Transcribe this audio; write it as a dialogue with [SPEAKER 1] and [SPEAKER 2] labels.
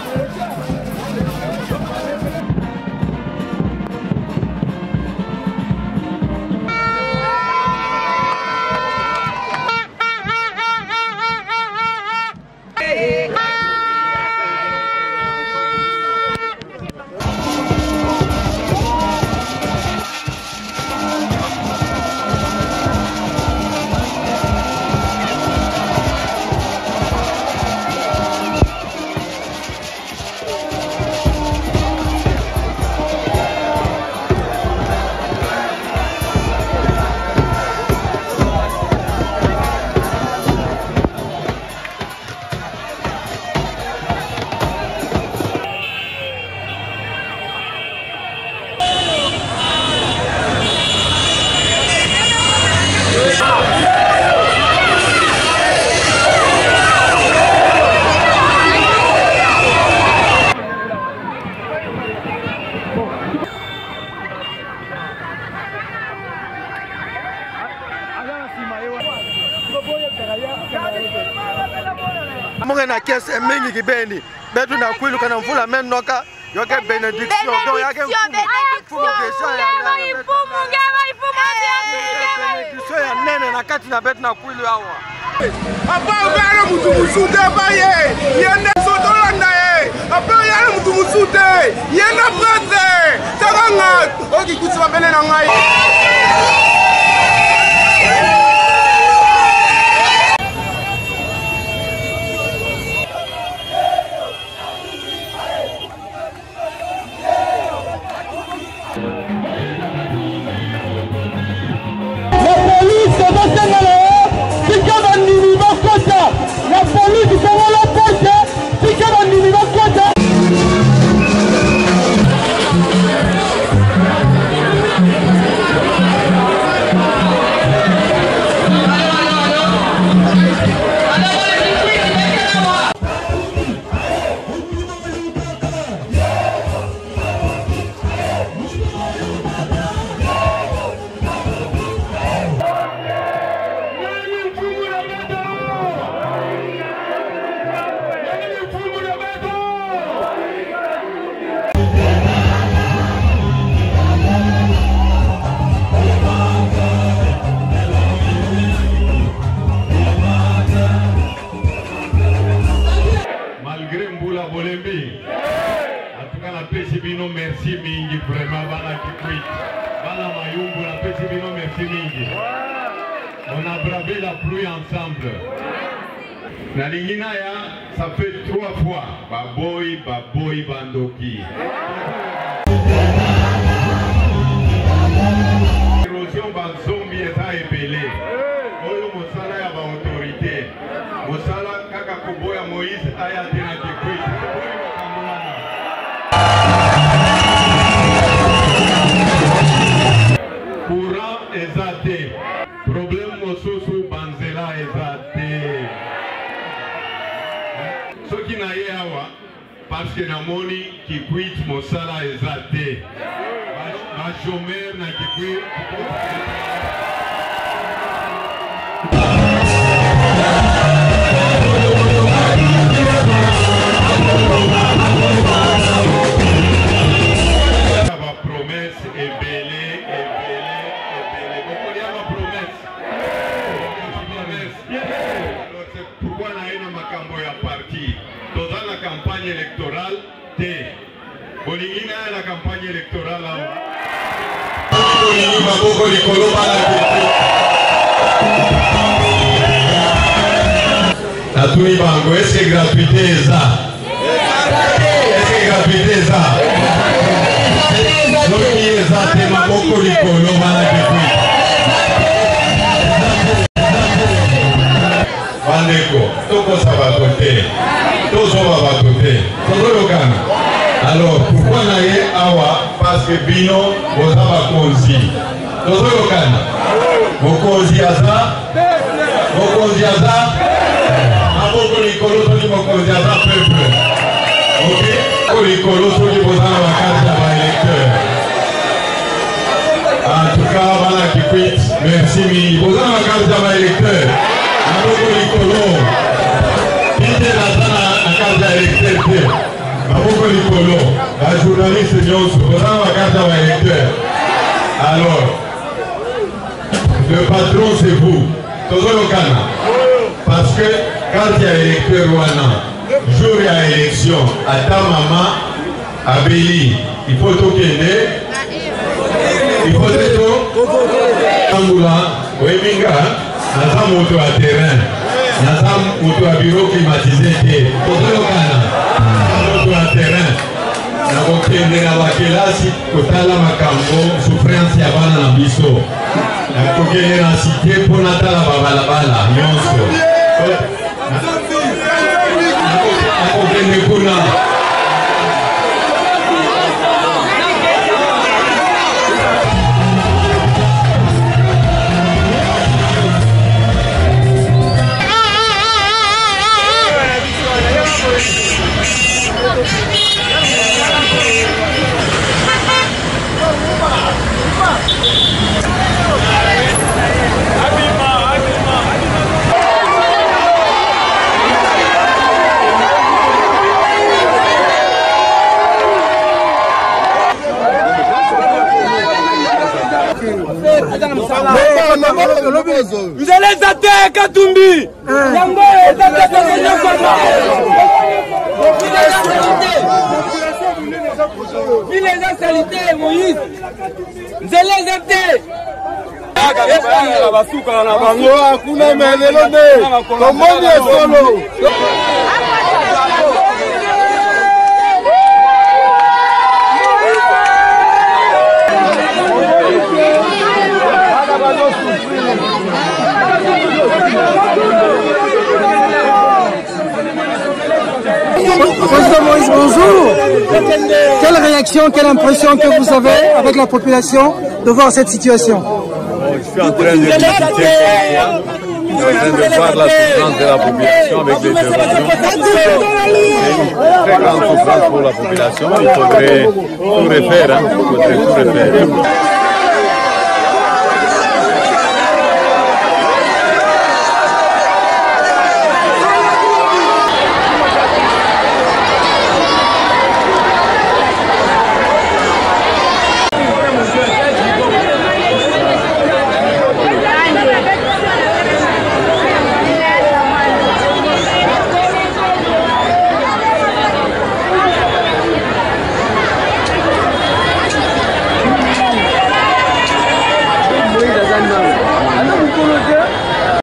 [SPEAKER 1] Munga na kese mingi kibeni betu na kwilu kana mfula menoka yoke benediction donc yake benediction ya nene na kati na betu na kwilu hawa apa ugana mtu musute baye yende sotola nae apa yana mtu musute yenda prete tagangak oki kutsiba bene na ngai
[SPEAKER 2] merci mingi vraiment bana Kikwit bana Mayumbu na petit bino merci mingi on a bravé la pluie ensemble na lingina ya ça fait 3 fois baboy bandoki érosion ba zombie eta epelé oyo mosala ya ba autorité mosala kaka koboya Moïse aya tena Kikwit courant ezate problème mosusu banzela ezate soki na ye awa parce que namoni Kikwit mosala ezate ba chômeur na Kikwit ba promesse ebele pourquoi na ena makambo ya parti toza na campagne électorale te bolingi na la campagne électorale bolingi maboko likolo bana natuni bango est-ce que gratuité eza soki eza te maboko likolo bana Kikwit bandeko tokosa bato te tozoba bato te tozolokana alors pourquoi na ye awa parce que bino boza bakonzi tozolokana mokonzi aza maboko likolo soki mokonzi aza peuple ok ko likolo soki boza na bakarte ya baélecteur en tout cas bana Kikwit merci mingi boza na bakarte ya baélecteur maboko likolo ite naza na karte ya électeur te Nicolo, la journaliste Nyonso, la carte à l'électeur. Alors, le patron c'est vous, Togo Lokana. Parce que quand il y a l'électeur Rwanda, jour il y a élection, à ta maman, à Béli, il faut tout gagner. Il faut tout. Angoula, Weminga, Naza moto à terrain, Naza moto à bureau climatisé, Togo Lokana, moto à terrain. Na kokende na bakelasi kotala makambo souffrance ya bana na biso na kokende na cité pona tala babalabala nyonso na kokende kuna
[SPEAKER 3] Vous allez attaquer Katumbi. Il les a salités, Moïse. Vous allez attaquer.
[SPEAKER 4] Président Moïse, bonjour. Quelle réaction, quelle impression que vous avez avec la population de voir cette situation?
[SPEAKER 5] Je suis en train de visiter, je suis en train de voir la souffrance de la population avec les évasions. C'est une très grande souffrance pour la population. Il faudrait tout refaire. Il faudrait tout refaire.